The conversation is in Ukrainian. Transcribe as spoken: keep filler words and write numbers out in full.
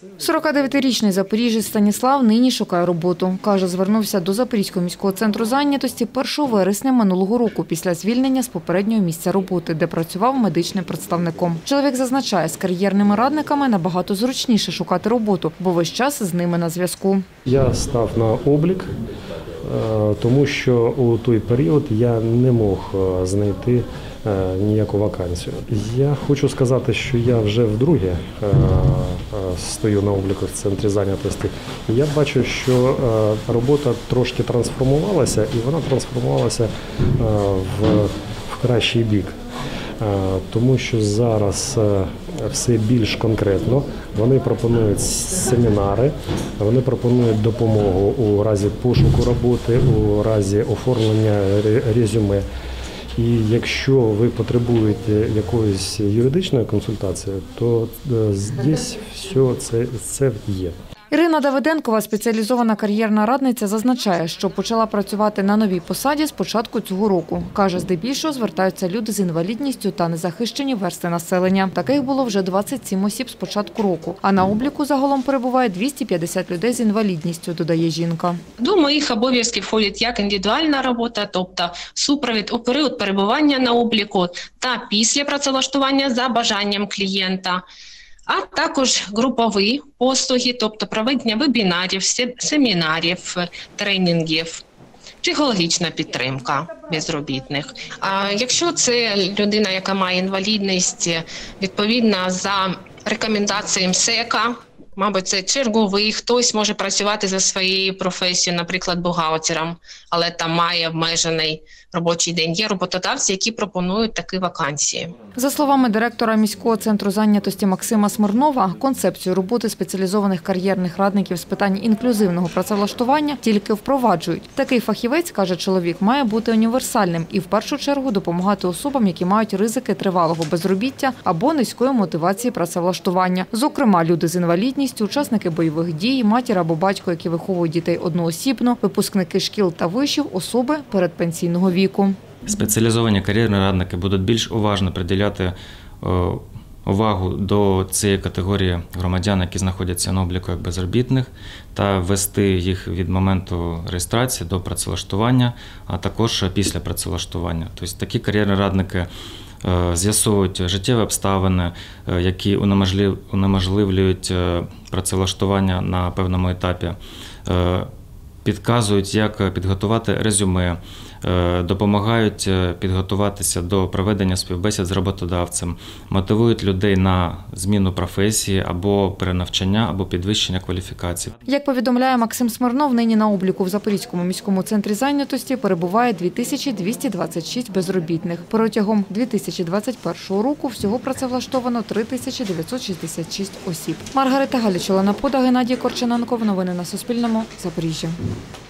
сорокадев'ятирічний запоріжець Станіслав нині шукає роботу. Каже, звернувся до Запорізького міського центру зайнятості першого вересня минулого року після звільнення з попереднього місця роботи, де працював медичним представником. Чоловік зазначає, з кар'єрними радниками набагато зручніше шукати роботу, бо весь час з ними на зв'язку. Я став на облік, тому що у той період я не мог знайти ніяку вакансію. Я хочу сказати, що я вже вдруге стою на обліку в центрі зайнятості. Я бачу, що робота трошки трансформувалася, і вона трансформувалася в, в кращий бік. Тому що зараз все більш конкретно. Вони пропонують семінари, вони пропонують допомогу у разі пошуку роботи, у разі оформлення резюме. І якщо ви потребуєте якоїсь юридичної консультації, то здесь все це, це є. Ірина Давиденкова, спеціалізована кар'єрна радниця, зазначає, що почала працювати на новій посаді з початку цього року. Каже, здебільшого звертаються люди з інвалідністю та незахищені верстви населення. Таких було вже двадцять сім осіб з початку року. А на обліку загалом перебуває двісті п'ятдесят людей з інвалідністю, додає жінка. До моїх обов'язків входить як індивідуальна робота, тобто супровід у період перебування на обліку та після працевлаштування за бажанням клієнта. А також групові послуги, тобто проведення вебінарів, семінарів, тренінгів, психологічна підтримка безробітних. А якщо це людина, яка має інвалідність, відповідно за рекомендаціями МСЕКа, мабуть, це черговий, хтось може працювати за своєю професією, наприклад, бухгалтером, але там має обмежений робочий день. Є роботодавці, які пропонують такі вакансії. За словами директора міського центру зайнятості Максима Смирнова, концепцію роботи спеціалізованих кар'єрних радників з питань інклюзивного працевлаштування тільки впроваджують. Такий фахівець, каже чоловік, має бути універсальним і в першу чергу допомагати особам, які мають ризики тривалого безробіття або низької мотивації працевлаштування. Зокрема, люди з інвалідністю, учасники бойових дій, матір або батько, які виховують дітей одноосібно, випускники шкіл та вишів, особи передпенсійного віку. Спеціалізовані кар'єрні радники будуть більш уважно приділяти увагу до цієї категорії громадян, які знаходяться на обліку як безробітних, та вести їх від моменту реєстрації до працевлаштування, а також після працевлаштування. Тобто такі кар'єрні радники з'ясовують життєві обставини, які унеможливлюють працевлаштування на певному етапі, підказують, як підготувати резюме, допомагають підготуватися до проведення співбесід з роботодавцем, мотивують людей на зміну професії або перенавчання, або підвищення кваліфікації. Як повідомляє Максим Смирнов, нині на обліку в Запорізькому міському центрі зайнятості перебуває дві тисячі двісті двадцять шість безробітних. Протягом дві тисячі двадцять першого року всього працевлаштовано три тисячі дев'ятсот шістдесят шість осіб. Маргарита Галіч, Олена Пода, Геннадій Корчененков. Новини на Суспільному. Запоріжжя.